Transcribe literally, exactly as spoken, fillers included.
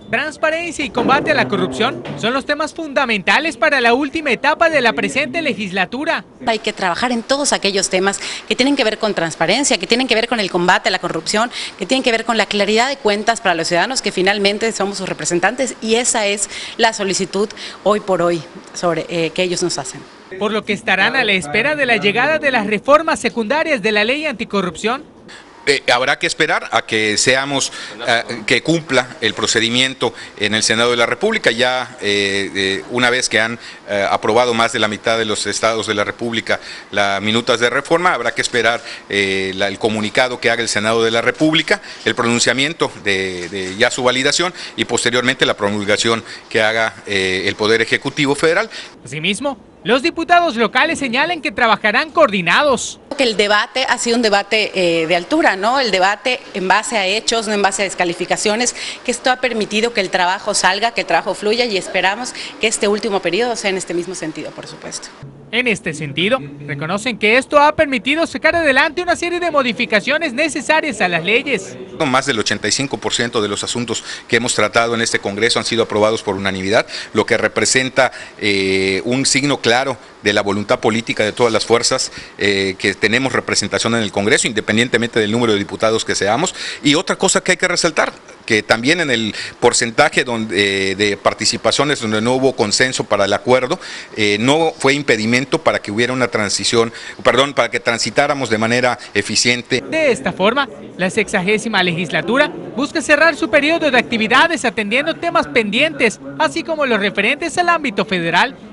Transparencia y combate a la corrupción son los temas fundamentales para la última etapa de la presente legislatura. Hay que trabajar en todos aquellos temas que tienen que ver con transparencia, que tienen que ver con el combate a la corrupción, que tienen que ver con la claridad de cuentas para los ciudadanos, que finalmente somos sus representantes, y esa es la solicitud hoy por hoy sobre eh, que ellos nos hacen. Por lo que estarán a la espera de la llegada de las reformas secundarias de la ley anticorrupción. Eh, habrá que esperar a que seamos, eh, que cumpla el procedimiento en el Senado de la República. Ya eh, eh, una vez que han eh, aprobado más de la mitad de los estados de la República las minutas de reforma, habrá que esperar eh, la, el comunicado que haga el Senado de la República, el pronunciamiento de, de ya su validación y posteriormente la promulgación que haga eh, el Poder Ejecutivo Federal. Asimismo, los diputados locales señalan que trabajarán coordinados. Que el debate ha sido un debate eh, de altura, ¿no? El debate en base a hechos, no en base a descalificaciones, que esto ha permitido que el trabajo salga, que el trabajo fluya, y esperamos que este último periodo sea en este mismo sentido, por supuesto. En este sentido, reconocen que esto ha permitido sacar adelante una serie de modificaciones necesarias a las leyes. Más del ochenta y cinco por ciento de los asuntos que hemos tratado en este Congreso han sido aprobados por unanimidad, lo que representa eh, un signo claro de la voluntad política de todas las fuerzas eh, que tenemos representación en el Congreso, independientemente del número de diputados que seamos. Y otra cosa que hay que resaltar, que también en el porcentaje donde, eh, de participaciones donde no hubo consenso para el acuerdo, eh, no fue impedimento para que hubiera una transición, perdón, para que transitáramos de manera eficiente. De esta forma, la sexagésima legislatura busca cerrar su periodo de actividades atendiendo temas pendientes, así como los referentes al ámbito federal,